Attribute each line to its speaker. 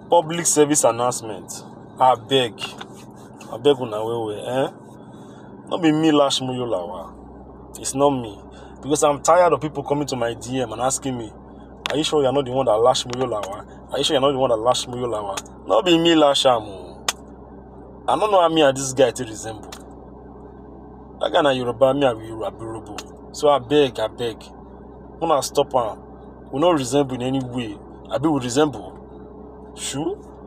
Speaker 1: Public service announcement. I beg una well, Not be me lash Moyo Lawal. It's not me. Because I'm tired of people coming to my DM and asking me, are you sure you're not the one that lash Moyo Lawal? Are you sure you're not the one that lash Moyo Lawal? Not be me lash am. I don't know how me and this guy to resemble. That guy na Yoruba, me and Yoruba. So I beg. When I stop am, we not resemble in any way. I be we resemble. Sure?